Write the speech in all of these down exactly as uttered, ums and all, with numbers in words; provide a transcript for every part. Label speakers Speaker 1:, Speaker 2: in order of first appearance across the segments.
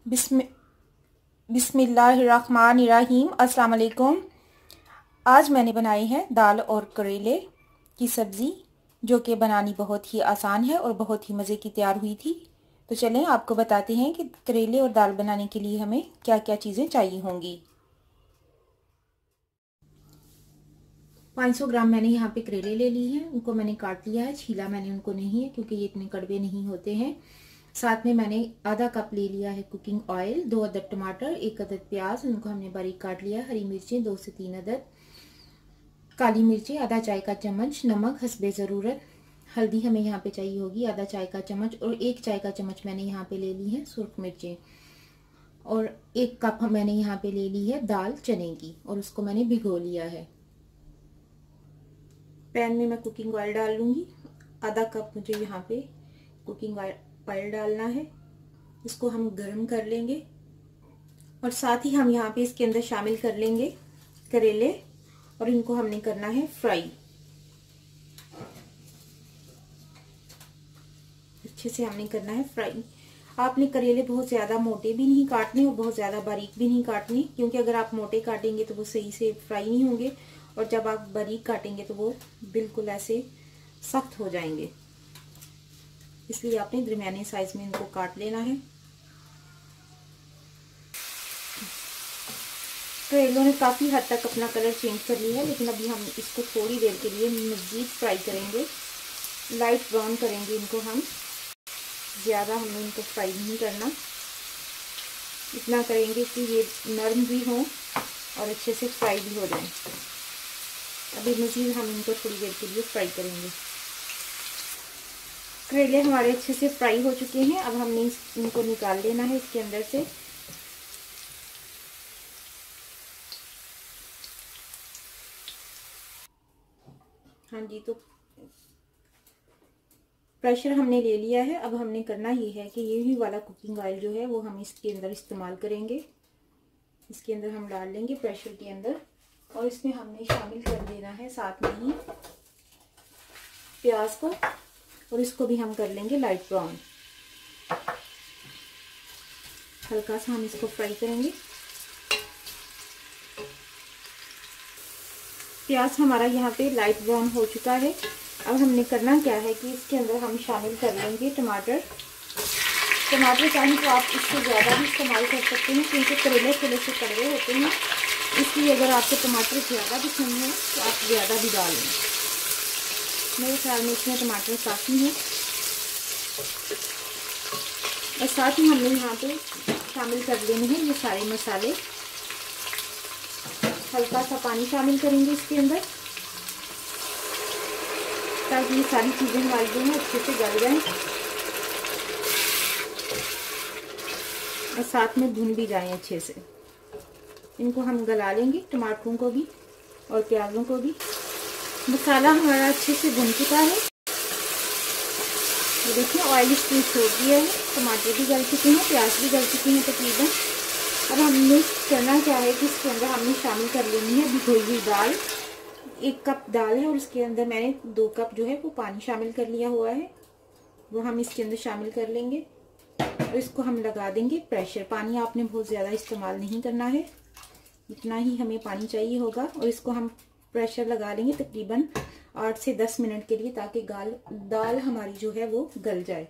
Speaker 1: बिस्मि बिस्मिल्लाहिर्रहमानिर्रहीम। अस्सलाम वालेकुम। आज मैंने बनाई है दाल और करेले की सब्ज़ी, जो कि बनानी बहुत ही आसान है और बहुत ही मज़े की तैयार हुई थी। तो चलें आपको बताते हैं कि करेले और दाल बनाने के लिए हमें क्या क्या चीज़ें चाहिए होंगी। पाँच सौ ग्राम मैंने यहाँ पे करेले ले ली हैं। उनको मैंने काट लिया है, छीला मैंने उनको नहीं है क्योंकि ये इतने कड़वे नहीं होते हैं। साथ में मैंने आधा कप ले लिया है कुकिंग ऑयल, दो अदद टमाटर, एक अदद प्याज, उनको हमने बारीक काट लिया, हरी मिर्चें दो से तीन अदद, काली मिर्चें आधा चाय का चम्मच, नमक हस्बे ज़रूरत, हल्दी हमें यहाँ पे चाहिए होगी आधा चाय का चम्मच, और एक चाय का चम्मच मैंने यहाँ पे ले ली है सुर्ख मिर्चें, और एक कप मैंने यहाँ पे ले ली है दाल चने की और उसको मैंने भिगो लिया है। पैन में मैं कुकिंग ऑयल डाल लूंगी। आधा कप मुझे यहाँ पे कुकिंग ऑयल डालना है। इसको हम गरम कर लेंगे और साथ ही हम यहाँ पे इसके अंदर शामिल कर लेंगे करेले और इनको हमने करना है फ्राई। अच्छे से हमने करना है फ्राई। आपने करेले बहुत ज्यादा मोटे भी नहीं काटने और बहुत ज्यादा बारीक भी नहीं काटने, क्योंकि अगर आप मोटे काटेंगे तो वो सही से फ्राई नहीं होंगे और जब आप बारीक काटेंगे तो वो बिल्कुल ऐसे सख्त हो जाएंगे। इसलिए आपने दरमियाने साइज में इनको काट लेना है। करेलों ने काफी हद तक अपना कलर चेंज कर लिया है, लेकिन अभी हम इसको थोड़ी देर के लिए मजीद फ्राई करेंगे, लाइट ब्राउन करेंगे इनको हम। ज्यादा हमें इनको फ्राई नहीं करना, इतना करेंगे कि ये नरम भी हो और अच्छे से फ्राई भी हो जाए। अभी मजीद हम इनको थोड़ी देर के लिए फ्राई करेंगे। करेले हमारे अच्छे से फ्राई हो चुके हैं। अब हमने इनको निकाल लेना है इसके अंदर से। हाँ जी, तो प्रेशर हमने ले लिया है। अब हमने करना ये है कि यही वाला कुकिंग ऑयल जो है वो हम इसके अंदर इस्तेमाल करेंगे। इसके अंदर हम डाल लेंगे प्रेशर के अंदर और इसमें हमने शामिल कर देना है साथ में ही प्याज को, और इसको भी हम कर लेंगे लाइट ब्राउन। हल्का सा हम इसको फ्राई करेंगे। प्याज हमारा यहाँ पे लाइट ब्राउन हो चुका है। अब हमने करना क्या है कि इसके अंदर हम शामिल कर लेंगे टमाटर। टमाटर चाहे तो आप इससे ज़्यादा भी इस्तेमाल कर सकते हैं, क्योंकि करेले थोड़े से कड़वे होते हैं, इसलिए अगर आपको टमाटर ज़्यादा भी पसंद है तो आप ज़्यादा भी डाल लें। मेरे ख्याल में इसमें टमाटर काफ़ी है। और साथ ही हमने यहाँ पे शामिल कर लेने हैं ये सारे मसाले। हल्का सा पानी शामिल करेंगे इसके अंदर ताकि ये सारी चीज़ें हमारी जो है अच्छे से गल जाएं और साथ में भुन भी जाएं अच्छे से। इनको हम गला लेंगे, टमाटरों को भी और प्याजों को भी। मसाला हमारा अच्छे से भुन चुका है। ये देखिए ऑयल इसमें छोड़ दिया है, टमाटर भी गल चुके हैं, प्याज भी गल चुके हैं तकरीबन। अब हमने करना क्या है कि इसके अंदर हमने शामिल कर लेनी है भिगोई हुई दाल। एक कप दाल है और उसके अंदर मैंने दो कप जो है वो पानी शामिल कर लिया हुआ है, वो हम इसके अंदर शामिल कर लेंगे और इसको हम लगा देंगे प्रेशर। पानी आपने बहुत ज़्यादा इस्तेमाल नहीं करना है, इतना ही हमें पानी चाहिए होगा। और इसको हम प्रेशर लगा लेंगे तकरीबन आठ से दस मिनट के लिए, ताकि गाल दाल हमारी जो है वो गल जाए।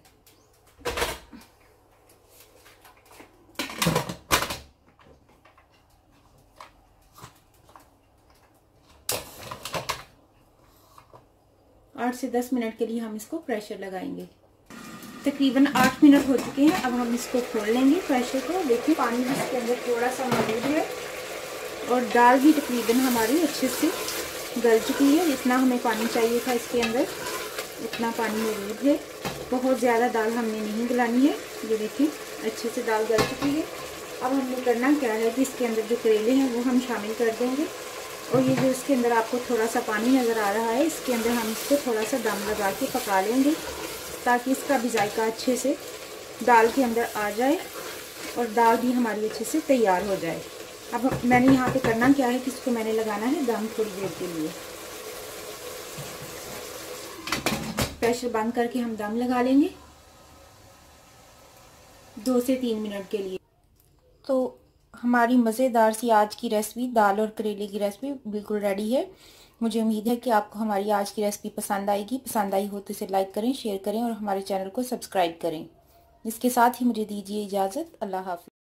Speaker 1: आठ से दस मिनट के लिए हम इसको प्रेशर लगाएंगे। तकरीबन आठ मिनट हो चुके हैं। अब हम इसको खोल लेंगे प्रेशर को। देखिए पानी भी इसके अंदर थोड़ा सा मौजूद है और दाल भी तकरीबन हमारी अच्छे से गल चुकी है। जितना हमें पानी चाहिए था इसके अंदर उतना पानी मौजूद है। बहुत ज़्यादा दाल हमने नहीं गलानी है। ये देखिए अच्छे से दाल गल चुकी है। अब हमने करना क्या है कि इसके अंदर जो करेले हैं वो हम शामिल कर देंगे, और ये जो इसके अंदर आपको थोड़ा सा पानी नज़र आ रहा है, इसके अंदर हम इसको थोड़ा सा दम लगा के पका लेंगे ताकि इसका भी जायका अच्छे से दाल के अंदर आ जाए और दाल भी हमारी अच्छे से तैयार हो जाए। अब मैंने यहाँ पे करना क्या है कि इसको मैंने लगाना है दम थोड़ी देर के लिए। प्रेशर बंद करके हम दम लगा लेंगे दो से तीन मिनट के लिए। हमारी मज़ेदार सी आज की रेसिपी दाल और करेले की रेसिपी बिल्कुल रेडी है। मुझे उम्मीद है कि आपको हमारी आज की रेसिपी पसंद आएगी। पसंद आई हो तो इसे लाइक करें, शेयर करें और हमारे चैनल को सब्सक्राइब करें। इसके साथ ही मुझे दीजिए इजाज़त। अल्लाह हाफ़िज़।